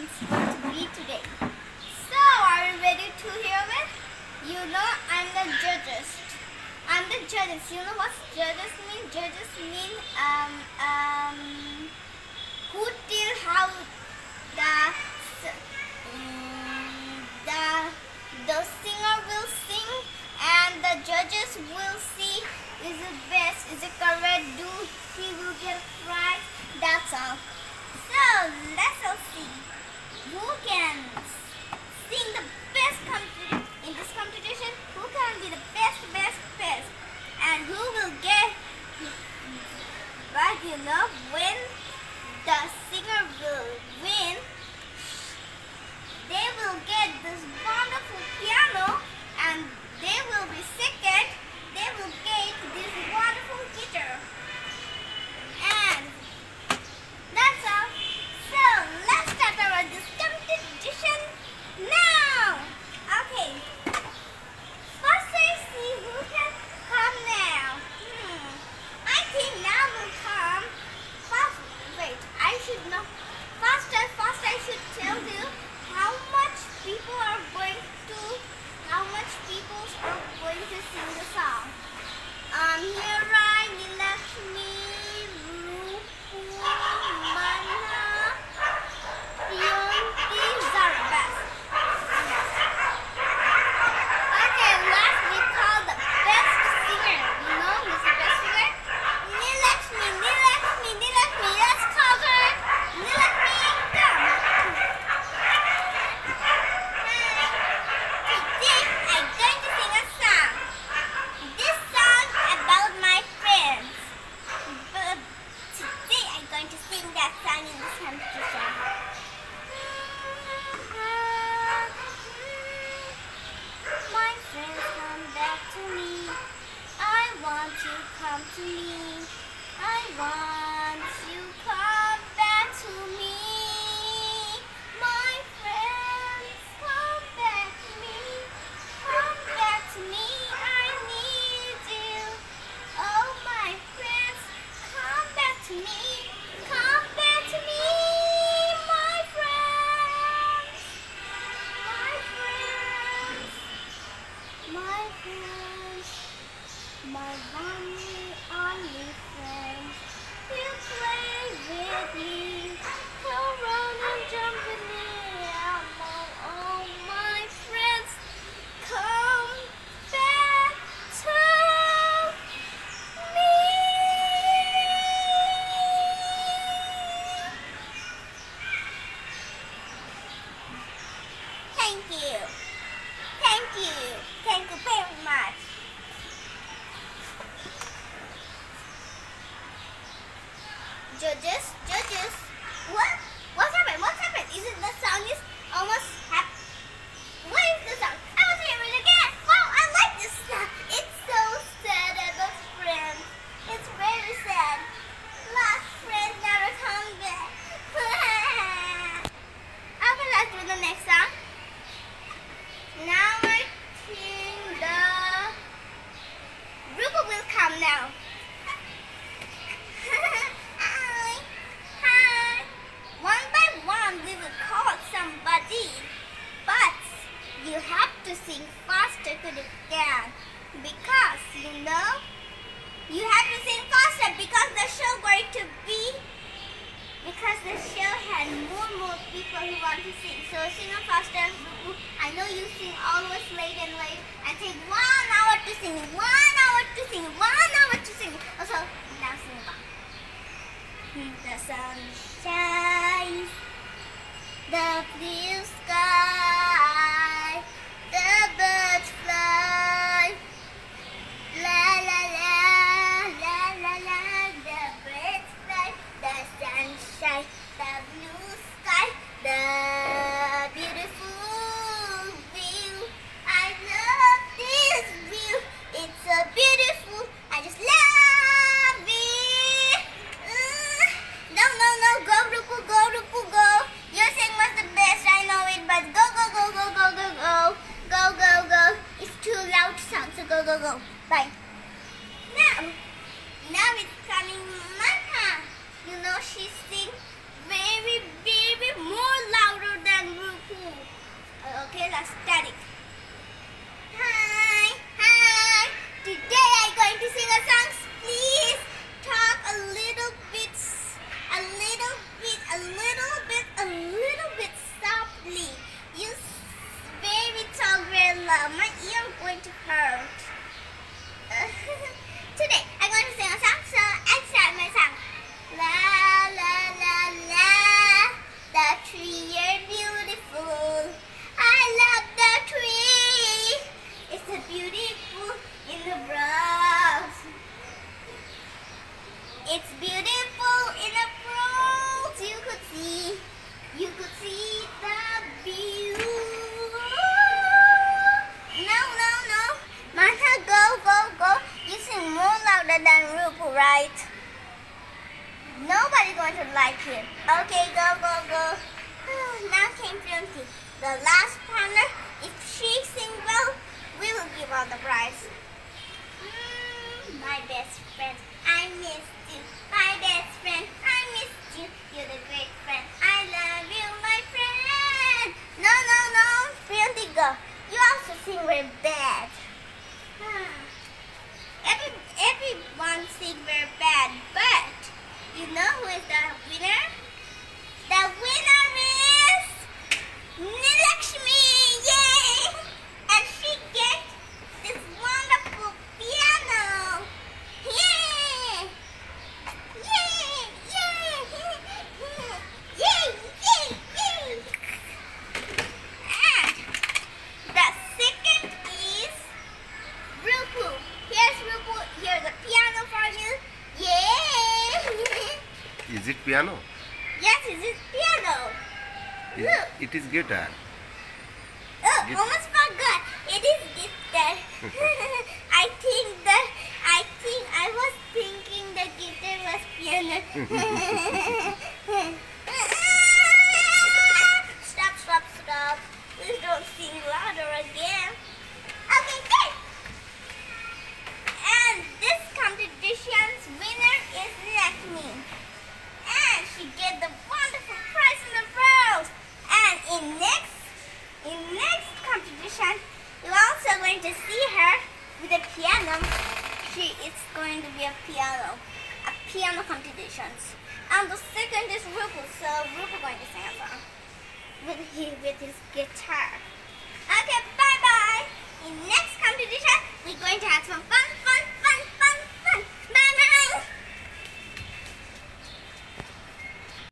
sounds going to be today. So, are you ready to hear it? You know, I'm the judges. I'm the judges. You know what judges mean? Judges mean who tell how the singer will sing, and the judges will see is it best, is it correct, do he will get right. That's all. So let's all see who can sing the best in this competition. Who can be the best, and who will get. But you know, when the singer will win, they will get this wonderful piano, and they will be second. They will get this wonderful guitar. And that's all. So let's start our this competition now. Okay. First I see who can come now. I think now will come. First, wait. I should know. First I should tell you how much people are going to sing the song. Mira, Nilakshmi, Rupu, Mana, Yonti, Zara, best. Okay, last we call the best singer. You know who's the best singer? Nilakshmi. Let's call her. Nilakshmi, come. Today I'm going to sing a song. This song about my friends. But today I'm going to sing that song in this competition. My friends, come back to me. I want you come to me. I want you come back to me. My friends, come back to me. Come back to me. I need you. Oh, my friends, come back to me. Come back to me. My friends. My friends. My only friends. You play with me. Come run and jump with me. Oh, my friends, come back to me. Thank you. Thank you very much. Judges, what happened? Is it the song is almost happy? What is the song? I was hearing it again. Wow, I like this song. It's so sad about friends. It's very sad. Lost friends never come back. Okay, let's do the next song. Now I think the Rupa will come now. One by one we will call somebody, but you have to sing faster to the dance, because you know you have to sing faster because the show had more people who want to sing. So sing on faster. I know you sing always late and take 1 hour to sing. 1 hour to sing. 1 hour to sing. Also, now sing about. The sun shines, the blue sky, the birds fly, la la la, la la la, the birds fly, the sunshine, the blue sky, the beautiful view. I love this view, it's so beautiful, I just love it. No, go Rupu, go. Your sing was the best, I know it, but going to like it. Okay, go, go, go. Now came Priyanti, the last partner. If she sings well, we will give her the prize. My best friend, I missed you. My best friend, I missed you. You're the great friend. I love you, my friend. No, no, no. Priyanti, go. You also sing very bad. Everyone sing very bad, but you know who is the winner? The winner is Nilakshmi! Yay! And she gets this wonderful piano! Yay! Yay! Yay! Yay! Yay! Yay! And the second is Rupu. Here's Rupu. Here's a piano for you. Yay! Is it piano? Yes, it is piano. Look. It is guitar. Oh, almost forgot. It is guitar. I was thinking the guitar was piano. Stop, stop, stop. Please don't sing louder again. Okay, good. And this competition's winner is Lakshmi. And she get the wonderful prize in the rose. And in next competition, you're also going to see her with a piano. She is going to be a piano competitions. And the second is Rupu, so Rupu going to sing a song with his guitar.